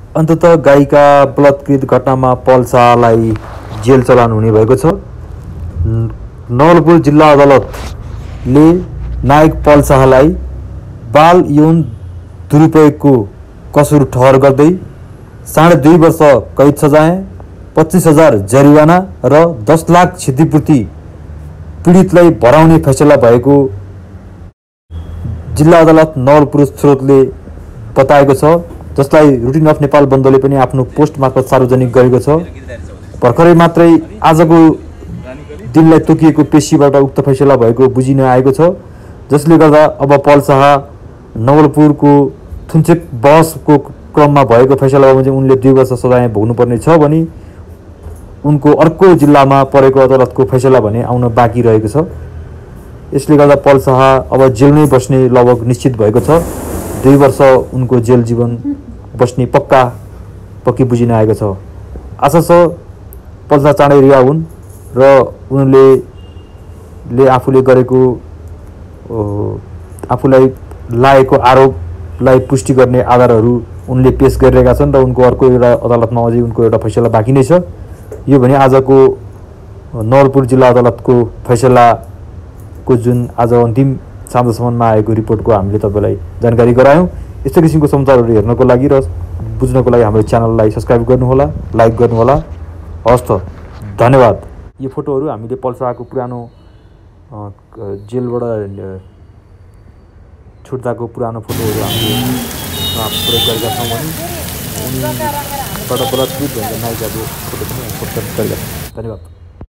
अन्ततः गायिका बलात्कृत घटनामा पल शाहलाई जेल चलान हुने भएको छ। नवलपुर जिल्ला अदालतले नायक पल शाहलाई बाल यौन दुरुपयोगको कसुर ठहर गर्दै 2.5 वर्ष कैद सजाय, 25,000 जरिवाना र 10 लाख क्षतिपूर्ति पीडितलाई भराउने फैसला भएको जिल्ला अदालत नवलपुर स्रोतले बताएको छ, जसलाई रुटिन अफ नेपाल बन्दले पनि आफ्नो पोस्ट मार्फत सार्वजनिक गरेको छ। भर्खरै मात्रै आजको दिनलाई तोकिएको पेशीबाट उक्त फैसला भएको बुझिन आएको छ, जसले गर्दा अब पल शाह नवलपुरको थुन्चेक बहसको क्रममा भएको फैसलामा चाहिँ उनले 2 वर्ष सजाय भोग्नुपर्ने छ भने उनको अर्को जिल्लामा परेको अदालतको फैसला भने आउन बाँकी रहेको छ। यसले गर्दा पल शाह अब जेलमै बस्ने लगभग निश्चित भएको छ। 2 वर्ष उनको जेल जीवन बस्ने पक्की बुझिन आएको छ। आशा छ पल शाह चाँडै रिहा हुन् र उनले आफूले गरेको आफूलाई लागेको आरोपलाई पुष्टि गर्ने आधारहरू उनले पेश गरिरहेका छन् र उनको अर्को एउटा अदालतमा अझै उनको एउटा फैसला बाँकी नै छ। यो भने आजको नवलपुर जिल्ला अदालतको फैसलाको जुन आज अन्तिम साँझसम्ममा आएको रिपोर्टको हामीले तपाईलाई जानकारी गरायौँ। यस्तो किसिमको समाचारहरू हेर्नको लागि र बुझ्नको लागि हाम्रो च्यानललाई सब्स्क्राइब गर्नुहोला, लाइक गर्नुहोला। हवस् त, धन्यवाद। यो फोटोहरू हामीले पल शाहको पुरानो जेलबाट छुट्दाको पुरानो फोटोहरू हामीले प्रयोग गरेका छौँ भने उनीबाट बलात्कृत भएका नायिकाको फोटो पनि प्रदर्शित गरेका छौँ। धन्यवाद।